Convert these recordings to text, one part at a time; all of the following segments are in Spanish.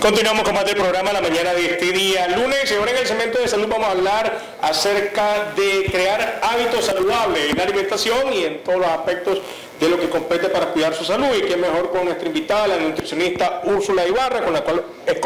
Continuamos con más del programa La Mañana de este día lunes, y ahora en el segmento de salud vamos a hablar acerca de crear hábitos saludables en la alimentación y en todos los aspectos de lo que compete para cuidar su salud. Y qué mejor con nuestra invitada, la nutricionista Úrsula Ibarra, con la cual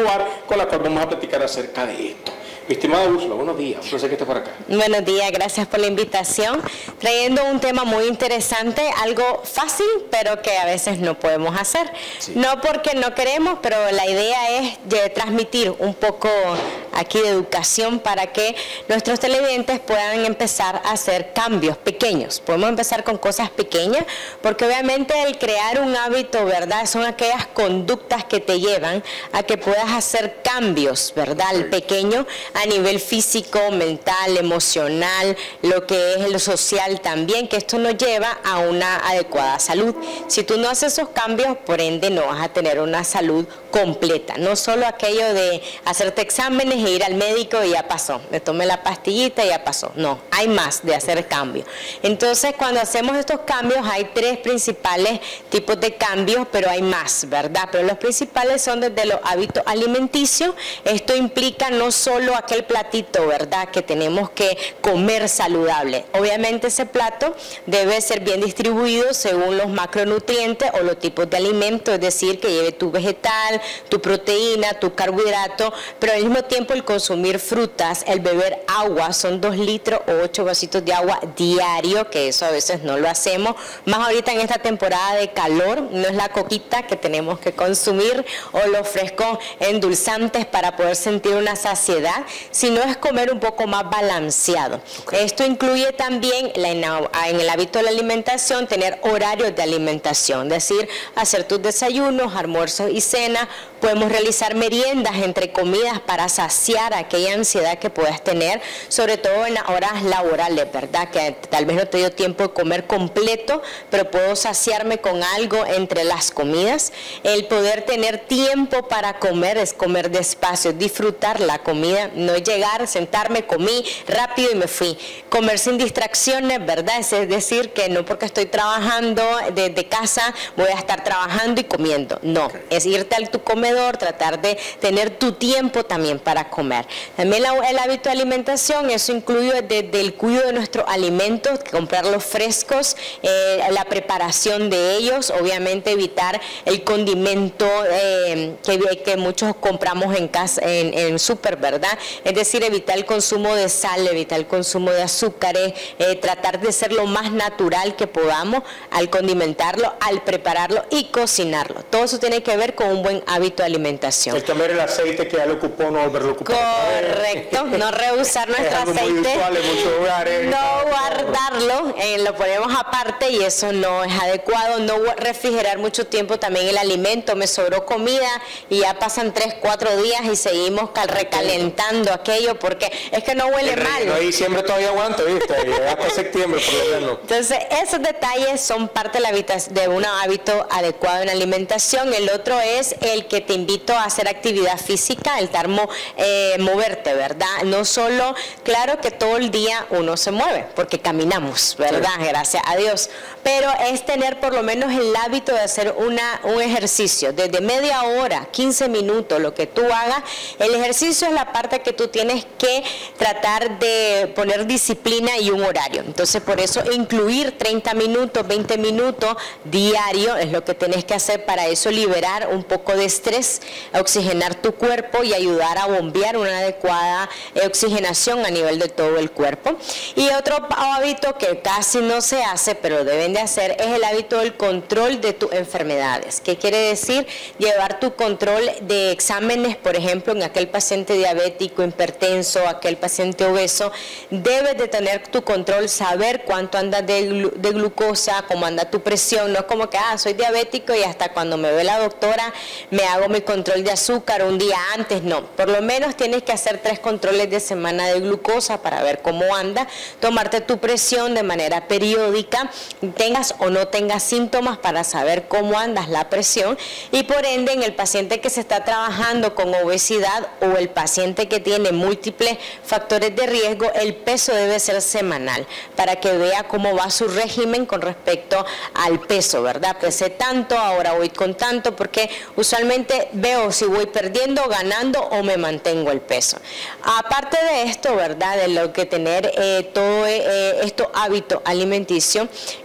vamos a platicar acerca de esto. Mi estimada Úrsula, buenos días, un placer que estés por acá. Buenos días, gracias por la invitación. Trayendo un tema muy interesante, algo fácil, pero que a veces no podemos hacer. Sí. No porque no queremos, pero la idea es de transmitir un poco aquí de educación para que nuestros televidentes puedan empezar a hacer cambios pequeños. Podemos empezar con cosas pequeñas, porque obviamente el crear un hábito, ¿verdad?, son aquellas conductas que te llevan a que puedas hacer cambios, ¿verdad?, el pequeño, a nivel físico, mental, emocional, lo que es lo social también, que esto nos lleva a una adecuada salud. Si tú no haces esos cambios, por ende no vas a tener una salud completa, no solo aquello de hacerte exámenes e ir al médico y ya pasó, me tomé la pastillita y ya pasó. No, hay más de hacer cambios. Entonces, cuando hacemos estos cambios, hay tres principales tipos de cambios, pero hay más, ¿verdad? Pero los principales son desde los hábitos alimenticios. Esto implica no solo aquel platito, ¿verdad?, que tenemos que comer saludable. Obviamente ese plato debe ser bien distribuido según los macronutrientes o los tipos de alimentos, es decir, que lleve tu vegetal, tu proteína, tu carbohidrato, pero al mismo tiempo el consumir frutas, el beber agua, son 2 litros o 8 vasitos de agua diario, que eso a veces no lo hacemos, más ahorita en esta temporada de calor. No es la coquita que tenemos que consumir o los frescos endulzantes para poder sentir una saciedad, sino es comer un poco más balanceado. Okay. Esto incluye también en el hábito de la alimentación tener horarios de alimentación, es decir, hacer tus desayunos, almuerzos y cenas. Podemos realizar meriendas entre comidas para saciar aquella ansiedad que puedas tener, sobre todo en las horas laborales, ¿verdad? Que tal vez no te dio tiempo de comer completo, pero puedo saciarme con algo entre las comidas. El poder tener tiempo para comer es comer despacio, disfrutar la comida, no llegar, sentarme, comí rápido y me fui. Comer sin distracciones, ¿verdad? Es decir, que no porque estoy trabajando desde casa voy a estar trabajando y comiendo. No, es irte a tu comedor, tratar de tener tu tiempo también para comer. También el hábito de alimentación, eso incluye desde el cuidado de nuestros alimentos, comprarlos frescos, la preparación de ellos, obviamente evitar el condimento que muchos compramos en casa, en súper, ¿verdad? Es decir, evitar el consumo de sal, evitar el consumo de azúcares, tratar de ser lo más natural que podamos al condimentarlo, al prepararlo y cocinarlo. Todo eso tiene que ver con un buen hábito de alimentación. El cambiar el aceite que ya lo ocupó, no volverlo a ocupar. Correcto, no rehusar nuestro aceite, muy usual en muchos lugares, no guardarlo, lo ponemos aparte y eso no es adecuado. No refrigerar mucho tiempo también el alimento. Me sobró comida y ya pasan 3, 4 días y seguimos recalentando aquello porque es que no huele mal. No, diciembre todavía aguanta, ¿viste? Hasta septiembre por lo menos. Entonces, esos detalles son parte de un hábito adecuado en la alimentación. El otro es el que te invito a hacer actividad física, el moverte, ¿verdad? No solo, claro que todo el día uno se mueve, porque caminamos, ¿verdad? Sí. Gracias a Dios. Pero es tener por lo menos el hábito de hacer un ejercicio, desde media hora, 15 minutos, lo que tú hagas. El ejercicio es la parte que tú tienes que tratar de poner disciplina y un horario. Entonces, por eso incluir 30 minutos, 20 minutos diario es lo que tienes que hacer, para eso liberar un poco de estrés, oxigenar tu cuerpo y ayudar a bombear una adecuada oxigenación a nivel de todo el cuerpo. Y otro hábito que casi no se hace, pero deben de hacer, es el hábito del control de tus enfermedades. ¿Qué quiere decir? Llevar tu control de exámenes, por ejemplo, en aquel paciente diabético, hipertenso, aquel paciente obeso, debes de tener tu control, saber cuánto andas de glucosa, cómo anda tu presión. No es como que, soy diabético y hasta cuando me ve la doctora me hago mi control de azúcar un día antes. No, por lo menos menos tienes que hacer 3 controles de semana de glucosa para ver cómo anda, tomarte tu presión de manera periódica, tengas o no tengas síntomas para saber cómo andas la presión, y por ende en el paciente que se está trabajando con obesidad o el paciente que tiene múltiples factores de riesgo, el peso debe ser semanal para que vea cómo va su régimen con respecto al peso, ¿verdad? Pesé tanto, ahora voy con tanto, porque usualmente veo si voy perdiendo, ganando o me mantengo el peso. Aparte de esto, ¿verdad? De lo que tener todo estos hábitos alimenticios,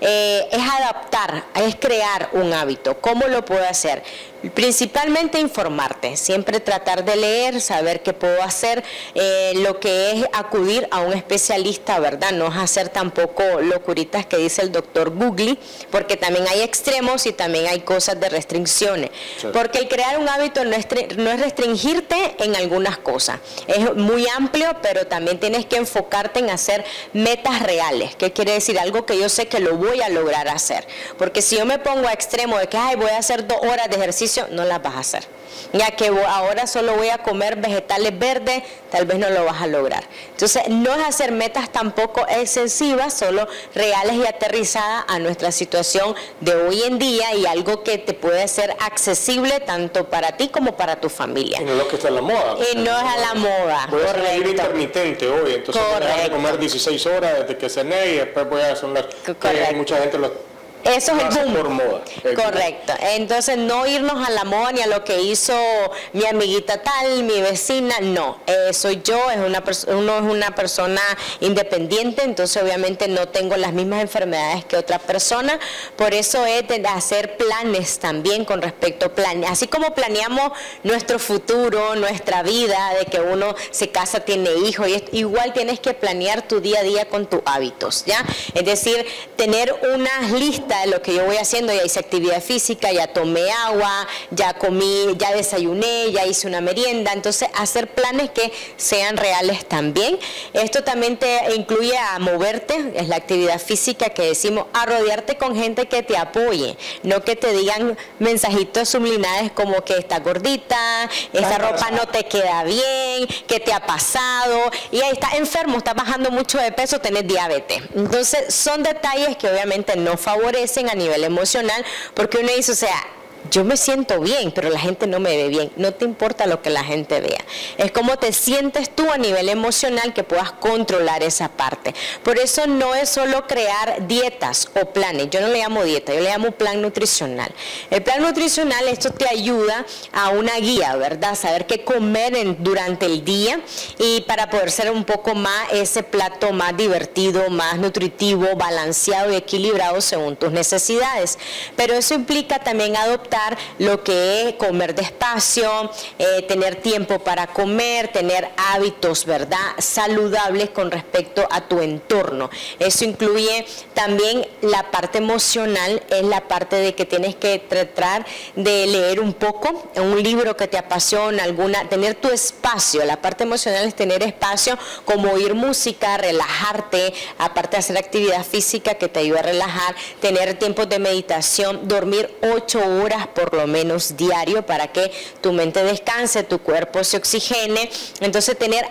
es adaptar, es crear un hábito. ¿Cómo lo puedo hacer? Principalmente informarte, siempre tratar de leer, saber qué puedo hacer, lo que es acudir a un especialista, ¿verdad? No es hacer tampoco locuritas que dice el doctor Google, porque también hay extremos y también hay cosas de restricciones. Sí. Porque el crear un hábito no es restringirte en algunas cosas, es muy amplio, pero también tienes que enfocarte en hacer metas reales. ¿Qué quiere decir? Algo que yo sé que lo voy a lograr hacer, porque si yo me pongo a extremo de que voy a hacer 2 horas de ejercicio, no las vas a hacer, ya que ahora solo voy a comer vegetales verdes, tal vez no lo vas a lograr. Entonces no es hacer metas tampoco excesivas, solo reales y aterrizadas a nuestra situación de hoy en día, y algo que te puede ser accesible tanto para ti como para tu familia. Y no es lo que está en la moda. Y no es a la moda. Voy a hacer una vida intermitente hoy, entonces voy a dejar de comer 16 horas desde que cené y después voy a hacer unas... mucha gente lo... Eso es el boom. Por moda. Correcto. Entonces, no irnos a la moda ni a lo que hizo mi amiguita tal, mi vecina, no. Soy yo, uno es una persona independiente, entonces obviamente no tengo las mismas enfermedades que otra persona. Por eso es de hacer planes también con respecto a planes. Así como planeamos nuestro futuro, nuestra vida, de que uno se casa, tiene hijos, y igual tienes que planear tu día a día con tus hábitos, ¿ya? Es decir, tener unas listas de lo que yo voy haciendo. Ya hice actividad física, ya tomé agua, ya comí, ya desayuné, ya hice una merienda. Entonces hacer planes que sean reales también. Esto también te incluye a moverte, es la actividad física que decimos, a rodearte con gente que te apoye, no que te digan mensajitos subliminales como que estás gordita, esa ropa no te queda bien, que te ha pasado, y ahí estás enfermo, estás bajando mucho de peso, tenés diabetes. Entonces son detalles que obviamente no favorecen a nivel emocional, porque uno dice, o sea, yo me siento bien, pero la gente no me ve bien. No te importa lo que la gente vea. Es como te sientes tú a nivel emocional, que puedas controlar esa parte. Por eso no es solo crear dietas o planes. Yo no le llamo dieta, yo le llamo plan nutricional. El plan nutricional, esto te ayuda a una guía, ¿verdad? Saber qué comer durante el día, y para poder ser un poco más ese plato más divertido, más nutritivo, balanceado y equilibrado según tus necesidades. Pero eso implica también adoptar lo que es comer despacio, tener tiempo para comer, tener hábitos, ¿verdad?, saludables con respecto a tu entorno. Eso incluye también la parte emocional, es la parte de que tienes que tratar de leer un poco, un libro que te apasiona, tener tu espacio. La parte emocional es tener espacio, como oír música, relajarte, aparte de hacer actividad física que te ayuda a relajar, tener tiempos de meditación, dormir 8 horas por lo menos diario para que tu mente descanse, tu cuerpo se oxigene. Entonces tener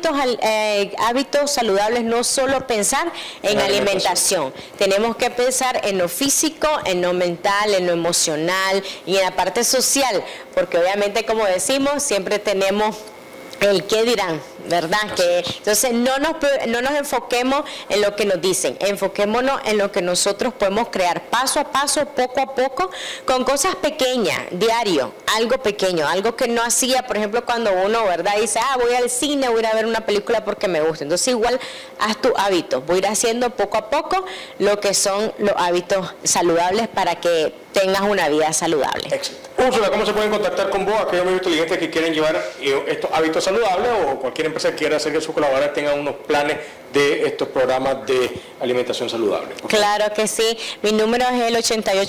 hábitos saludables, no solo pensar en alimentación, tenemos que pensar en lo físico, en lo mental, en lo emocional y en la parte social, porque obviamente, como decimos, siempre tenemos el qué dirán, ¿verdad? Entonces no nos enfoquemos en lo que nos dicen, enfoquémonos en lo que nosotros podemos crear paso a paso, poco a poco, con cosas pequeñas, diario, algo pequeño, algo que no hacía, por ejemplo, cuando uno, ¿verdad?, dice, voy al cine, voy a ir a ver una película porque me gusta. Entonces igual haz tu hábito, voy a ir haciendo poco a poco lo que son los hábitos saludables para que tengas una vida saludable. Excelente. Úrsula, ¿cómo se pueden contactar con vos, aquellos amigos inteligentes que quieren llevar estos hábitos saludables, o cualquier empresa que quiera hacer que sus colaboradores tengan unos planes de estos programas de alimentación saludable? Claro que sí. Mi número es el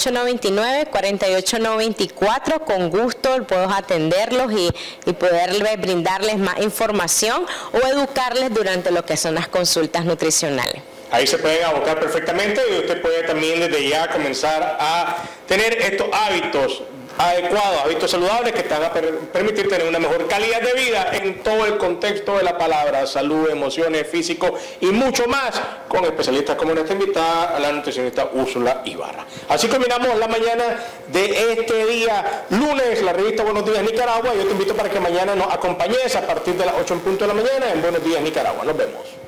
8899-4894. Con gusto puedo atenderlos y poder brindarles más información o educarles durante lo que son las consultas nutricionales. Ahí se pueden abocar perfectamente, y usted puede también desde ya comenzar a tener estos hábitos adecuados, hábitos saludables que te van a permitir tener una mejor calidad de vida en todo el contexto de la palabra, salud, emociones, físico y mucho más, con especialistas como nuestra invitada, la nutricionista Úrsula Ibarra. Así combinamos la mañana de este día lunes, la revista Buenos Días Nicaragua. Yo te invito para que mañana nos acompañes a partir de las 8 en punto de la mañana en Buenos Días Nicaragua. Nos vemos.